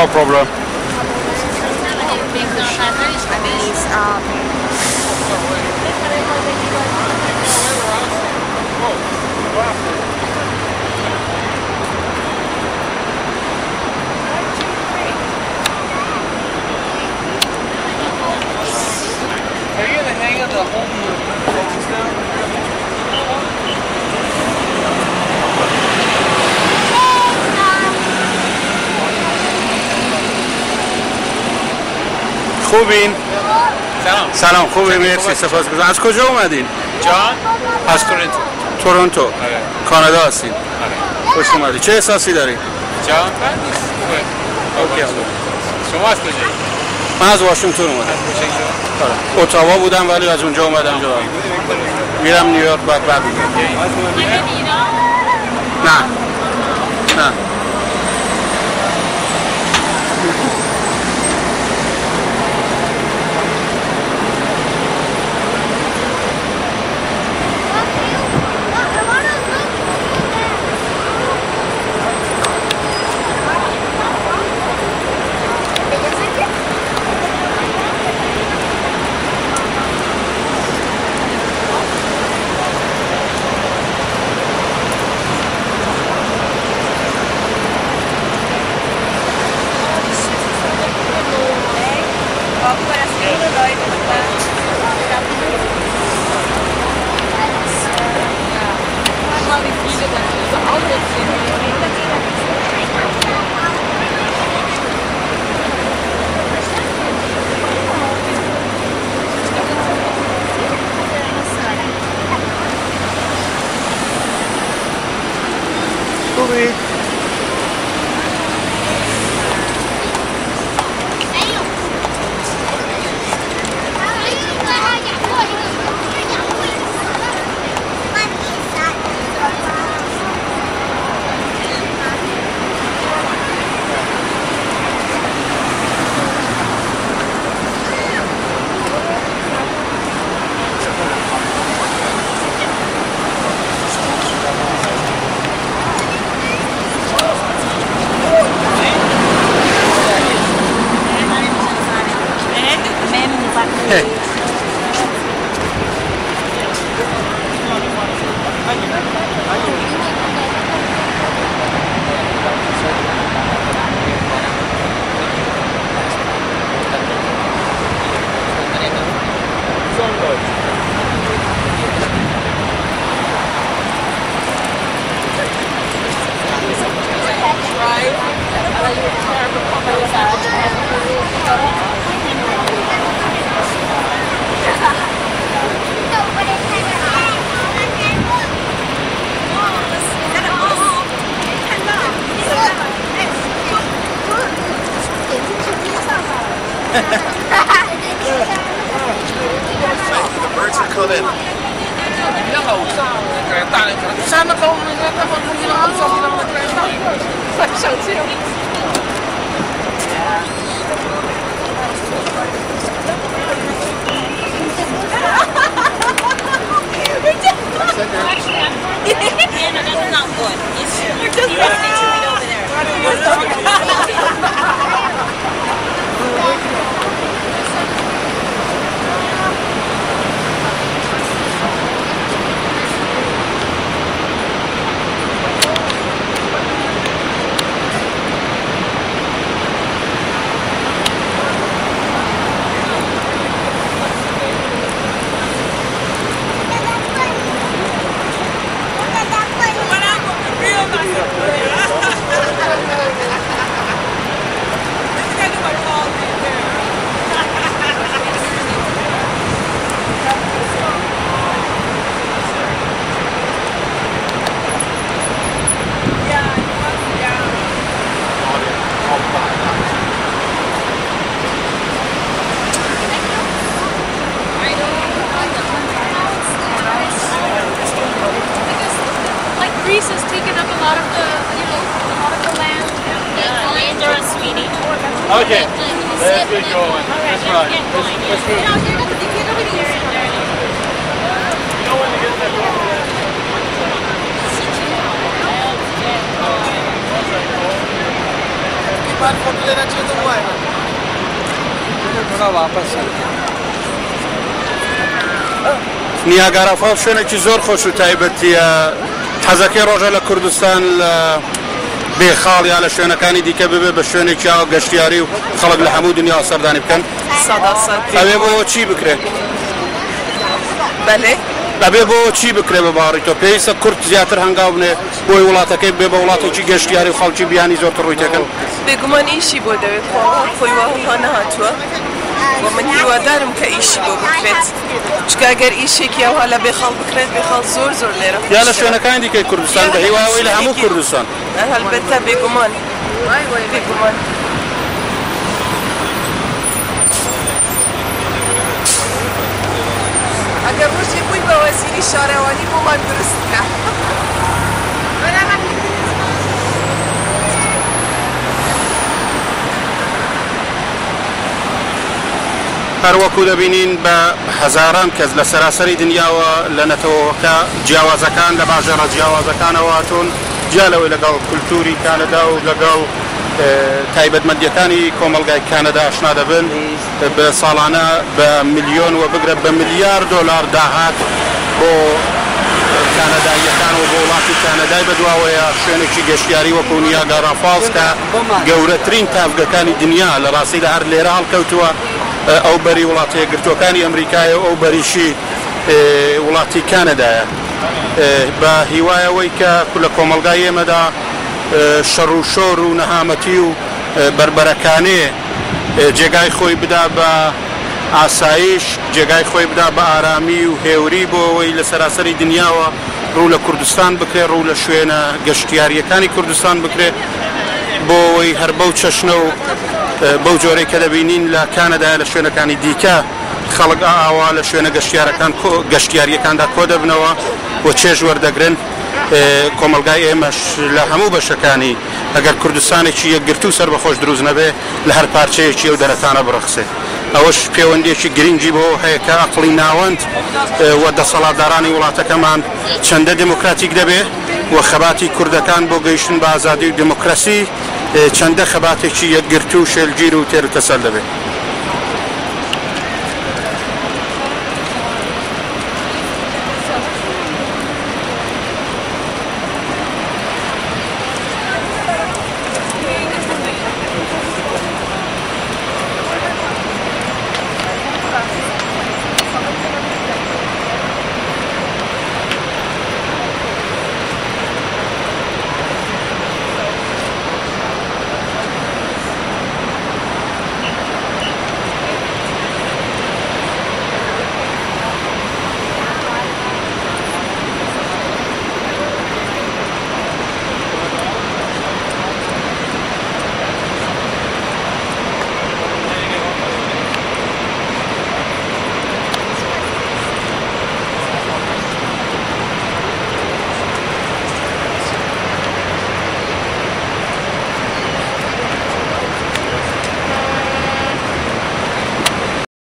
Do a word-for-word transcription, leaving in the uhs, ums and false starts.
No problem. Are you in the hang of the whole focus now? خوبین؟ سلام. سلام خوبه مرسی سپاسگزارم. از کجا اومدین؟ جان؟ از تورنتو. تورنتو. آره. کانادا هستین. آره. خوش اومدی. چه احساسی داری؟ جان؟ من نیست. خوبه. اوکی. شما از کجایی؟ من از واشنگتن اومدم. از واشنگتن. آره. اتاوا بودم ولی از اونجا اومدم اینجا. میرم نیویورک بعد بعد میگم. نه. نه. خوبی؟ The birds are coming. 比较好，大人可能山那高，那个那么东西那么小，那么大，快上去了。 Anna, that's not good. You're just resting to it over there. Greece has taken up a lot of the, you know, a lot of the land. Yeah, land or a sweetie. Okay, let's get going. That's right. Let's You know, move. you know, you get over here. You know when to get that door? بعد فوق لنا كذا وين برا واپس نیاگارا فال شوێنێکی زۆر خۆش و تایبەتیە حەزەکەی ڕۆژە لە کوردستان لە بێخاڵ یا لە شوێنەکانی دیکە ببێ بە شوێنێکی گەشتیاری و خەڵک لە هەموو دنیا سەردانی بکەن ئەوێ بۆ چی بکرێت بەڵێ ئەبێ بۆ چی بکرێ بە باڕی تۆ پێویستە کورد زیاتر هەنگاو بنێ بۆی وڵاتەکەی بێ بە وڵاتێکی گەشتیاری و خەڵکی بیانی زۆرتر ڕووی تێکەن بێگومان ئیشی بۆ دەوێت خۆی وا نەهاتووە و من هیوادارم کە ئیشی بۆ بکرێت چکە ئەگەر ئیشێکی ئەوها لە بێخەڵ بکرێت بێخەڵ زۆر زۆر لێرە یا لە شوێنەکانی دیکەی کوردستان بە هیواوەی لە هەموو کوردستان هەلبەتە بێگومان بێگومان ئەگەر ڕۆژێ بووی بە وەزیری شارەوانی بۆمان دروست بکە هەروەکو دەبینین بە هەزاران کەس لە سەراسەری دنیاوە لە نەتەوەکە جیاوازەکان لە باژێڕە جیاوازەکانەوە هاتوون جیالەوەی لەگەڵ کولتوری کانەدا و لەگەڵ تایبەتمەندیەکانی کۆمەلگای کانەدا ئاشنا دەبن بە ساڵانە بە میلیۆن و بگرە بە میلیارد دۆلار داهات بۆ کانەداییەکان و بۆ وڵاتی کانەدای بەدواوەیە شوێنێکی گەشتیاری وەکو نیاگارا فالز کە گەورەترین تافگەکانی دنیا لە ڕاستی لە هەر لێرە هەڵکەوتووە ئەو بەری وڵاتە یەکگرتووەکانی ئەمریکایە و ئەو بەریشی وڵاتی کانەدایە بە هیوایەوەی کە لە کۆمەلگای ئێمەدا شەڕ و شۆر و نەهامەتی و بربەرەکانێ جێگای خۆی بدا بە ئاسایش جێگای خۆی بدا بە ئارامی و هێوری بۆ ئەوەی لە سەراسەری دنیاوە ڕوو لە کوردستان بکرێت ڕوو لە شوێنە گەشتیاریەکانی کوردستان بکرێت بۆ ئەوەی هەر بەو چەشنە و بەو جۆرەی کە دەبینین لە کانەدا لە شوێنەکانی دیکە خەڵک ئاوا لە شوێنە گەشتیارەکان گەشتیاریەکاندا کۆ دەبنەوە بۆ چێژ وەردەگرن کۆمەلگای ئێمەش لە هەموو بەشەکانی ئەگەر کوردستانێکی یەکگرتوو سەر بەخۆش دروست نەبێ لە هەر پارچەیەکی ئەو دەرەتانە بڕەخسێ ئەوەش پەیوەندێکی گرنگی بۆ هەیە کە عەقڵی ناوەند و دەسەڵاتدارانی وڵاتەکەمان چەندە دموکراتیک دەبێ و خەباتی کوردەکان بۆ گەیشتن بە ئازادی و دموکراسی چەندە خەباتێکی یەکگرتوو و شێلگیر و تێر تەسەر دەبێت